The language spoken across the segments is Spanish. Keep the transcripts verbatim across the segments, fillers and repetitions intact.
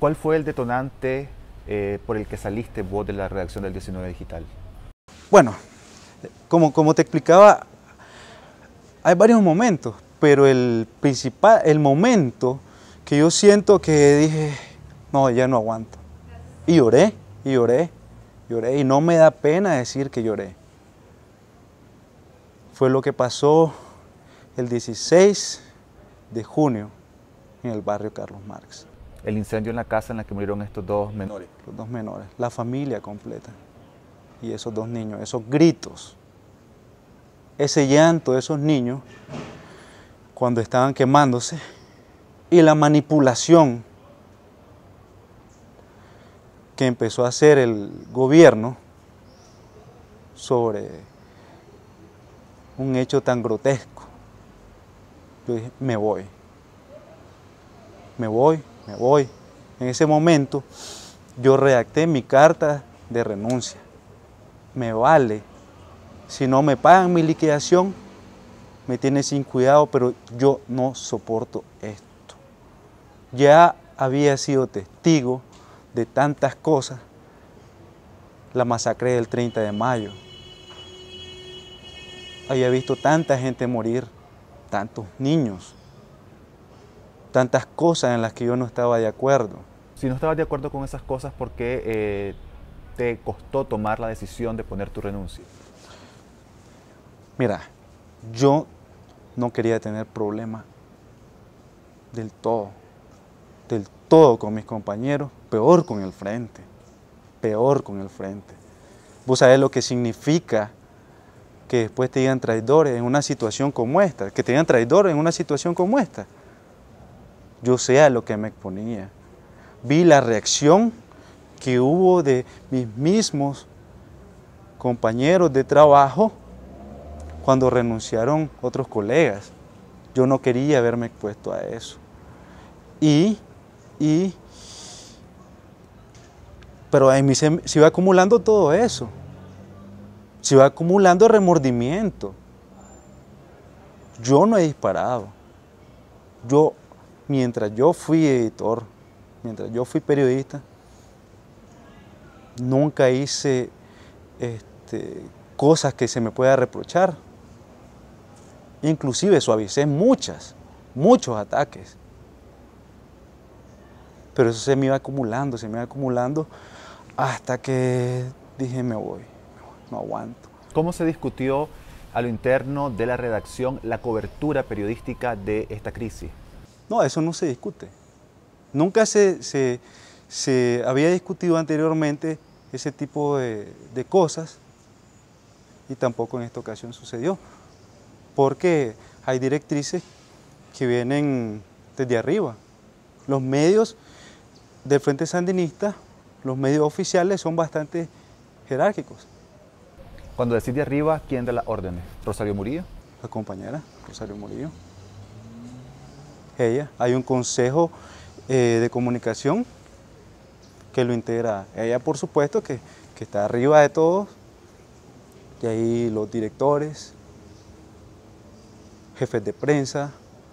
¿Cuál fue el detonante eh, por el que saliste vos de la redacción del diecinueve Digital? Bueno, como, como te explicaba, hay varios momentos, pero el principal, el momento que yo siento que dije, no, ya no aguanto. Y lloré, y lloré, lloré, y no me da pena decir que lloré. Fue lo que pasó el dieciséis de junio en el barrio Carlos Marx. El incendio en la casa en la que murieron estos dos menores. Los dos menores, la familia completa. Y esos dos niños, esos gritos, ese llanto de esos niños cuando estaban quemándose y la manipulación que empezó a hacer el gobierno sobre un hecho tan grotesco. Yo dije, me voy, me voy, me voy. En ese momento yo redacté mi carta de renuncia. Me vale, si no me pagan mi liquidación, me tiene sin cuidado, pero yo no soporto esto. Ya había sido testigo de tantas cosas, la masacre del treinta de mayo. Había visto tanta gente morir, tantos niños, tantas cosas en las que yo no estaba de acuerdo. Si no estabas de acuerdo con esas cosas, ¿por qué eh, te costó tomar la decisión de poner tu renuncia? Mira, yo no quería tener problemas del todo, del todo con mis compañeros, peor con el frente, peor con el frente. Vos sabés lo que significa que después te digan traidores en una situación como esta, que te digan traidores en una situación como esta. Yo sé a lo que me exponía. Vi la reacción que hubo de mis mismos compañeros de trabajo cuando renunciaron otros colegas. Yo no quería haberme expuesto a eso. Y, y, pero en mí se, se iba acumulando todo eso. Se iba acumulando remordimiento. Yo no he disparado. Yo, mientras yo fui editor, mientras yo fui periodista, nunca hice este, cosas que se me pueda reprochar. Inclusive suavicé muchas, muchos ataques. Pero eso se me iba acumulando, se me iba acumulando hasta que dije me voy, no aguanto. ¿Cómo se discutió a lo interno de la redacción la cobertura periodística de esta crisis? No, eso no se discute. Nunca se, se, se había discutido anteriormente ese tipo de, de cosas y tampoco en esta ocasión sucedió. Porque hay directrices que vienen desde arriba. Los medios del Frente Sandinista, los medios oficiales son bastante jerárquicos. Cuando decís de arriba, ¿quién da las órdenes? ¿Rosario Murillo? La compañera Rosario Murillo. Ella, hay un consejo eh, de comunicación que lo integra. Ella, por supuesto, que, que está arriba de todos, y ahí los directores, jefes de prensa,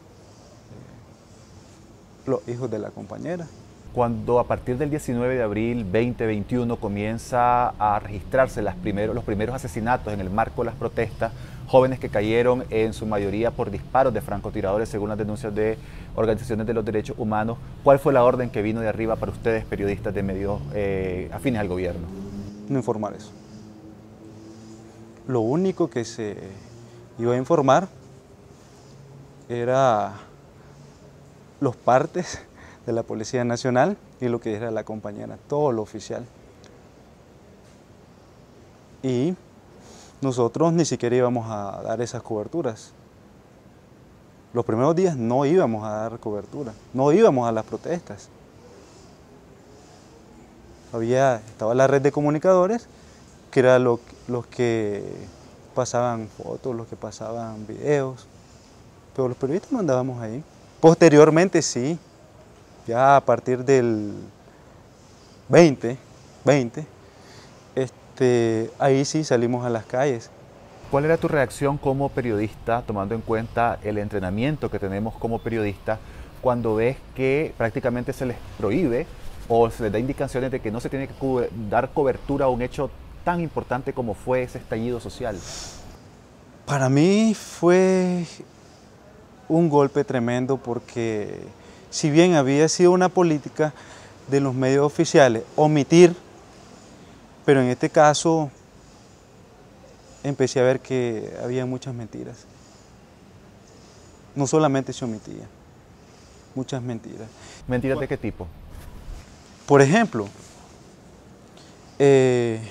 los hijos de la compañera. Cuando a partir del diecinueve de abril veinte veintiuno comienza a registrarse las primeros, los primeros asesinatos en el marco de las protestas, jóvenes que cayeron en su mayoría por disparos de francotiradores según las denuncias de organizaciones de los derechos humanos, ¿cuál fue la orden que vino de arriba para ustedes, periodistas de medios eh, afines al gobierno? No informar eso. Lo único que se iba a informar era los partes de la Policía Nacional y lo que era la compañera, todo lo oficial. Y nosotros ni siquiera íbamos a dar esas coberturas. Los primeros días no íbamos a dar cobertura, no íbamos a las protestas. Había, estaba la red de comunicadores, que eran lo, los que pasaban fotos, los que pasaban videos, pero los periodistas no andábamos ahí. Posteriormente sí, ya a partir del veinte, veinte, este, ahí sí salimos a las calles. ¿Cuál era tu reacción como periodista, tomando en cuenta el entrenamiento que tenemos como periodistas, cuando ves que prácticamente se les prohíbe ¿O se les da indicaciones de que no se tiene que cu- dar cobertura a un hecho tan importante como fue ese estallido social? Para mí fue un golpe tremendo porque si bien había sido una política de los medios oficiales omitir, pero en este caso empecé a ver que había muchas mentiras. No solamente se omitía, muchas mentiras. ¿Mentiras de qué tipo? Por ejemplo, eh,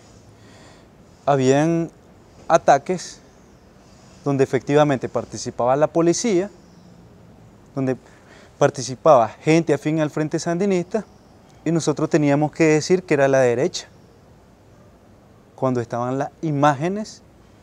habían ataques donde efectivamente participaba la policía, donde participaba gente afín al Frente Sandinista, y nosotros teníamos que decir que era la derecha, cuando estaban las imágenes,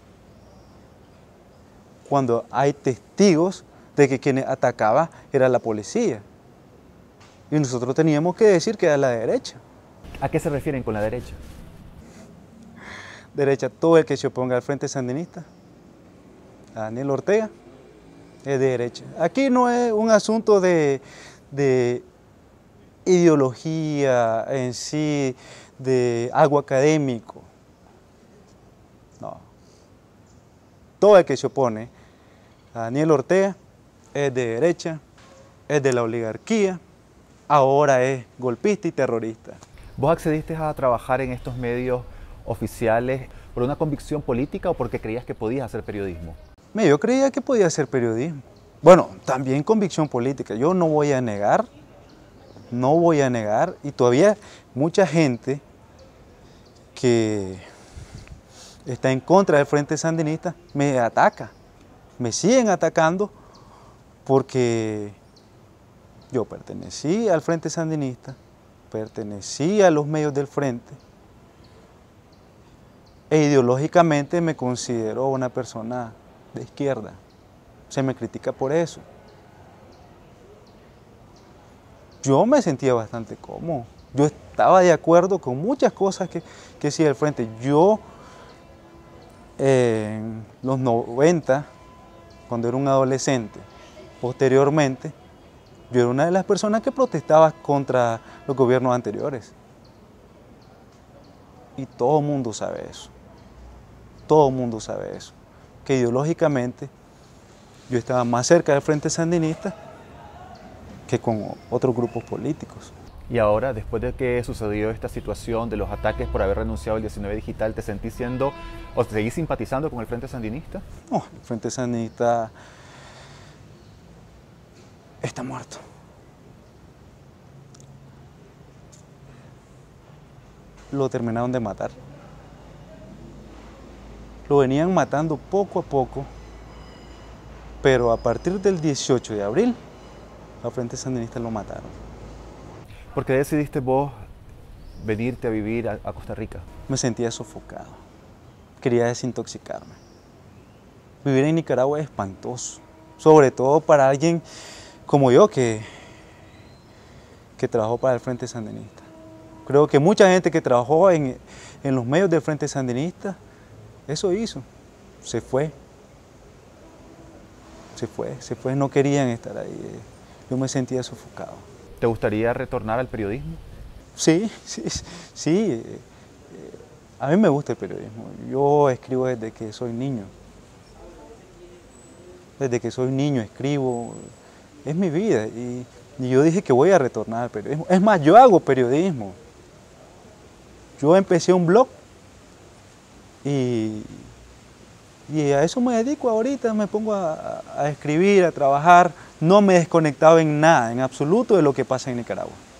cuando hay testigos de que quienes atacaban era la policía. Y nosotros teníamos que decir que era la derecha. ¿A qué se refieren con la derecha? Derecha, todo el que se oponga al Frente Sandinista, a Daniel Ortega, es de derecha. Aquí no es un asunto de, de ideología en sí, de algo académico. No. Todo el que se opone a Daniel Ortega es de derecha, es de la oligarquía, ahora es golpista y terrorista. ¿Vos accediste a trabajar en estos medios oficiales por una convicción política o porque creías que podías hacer periodismo? Mira, yo creía que podía hacer periodismo. Bueno, también convicción política. Yo no voy a negar, no voy a negar, y todavía mucha gente que está en contra del Frente Sandinista me ataca, me siguen atacando porque yo pertenecí al Frente Sandinista, pertenecí a los medios del Frente e ideológicamente me considero una persona de izquierda. Se me critica por eso. Yo me sentía bastante cómodo. Yo estaba de acuerdo con muchas cosas que, que hacía el Frente. Yo, eh, en los noventa, cuando era un adolescente, posteriormente, yo era una de las personas que protestaba contra los gobiernos anteriores. Y todo el mundo sabe eso. Todo el mundo sabe eso. Que ideológicamente yo estaba más cerca del Frente Sandinista que con otros grupos políticos. Y ahora, después de que sucedió esta situación de los ataques por haber renunciado al diecinueve Digital, ¿te sentís siendo o te seguís simpatizando con el Frente Sandinista? No, el Frente Sandinista está muerto. Lo terminaron de matar. Lo venían matando poco a poco, pero a partir del dieciocho de abril, al Frente Sandinista lo mataron. ¿Por qué decidiste vos venirte a vivir a, a Costa Rica? Me sentía sofocado, quería desintoxicarme. Vivir en Nicaragua es espantoso, sobre todo para alguien como yo que, que trabajó para el Frente Sandinista. Creo que mucha gente que trabajó en, en los medios del Frente Sandinista, eso hizo, se fue, se fue, se fue, no querían estar ahí. Yo me sentía sofocado. ¿Te gustaría retornar al periodismo? Sí, sí, sí. A mí me gusta el periodismo. Yo escribo desde que soy niño. Desde que soy niño escribo. Es mi vida. Y, y yo dije que voy a retornar al periodismo. Es más, yo hago periodismo. Yo empecé un blog y, y a eso me dedico ahorita. Me pongo a, a escribir, a trabajar. No me he desconectado en nada, en absoluto, de lo que pasa en Nicaragua.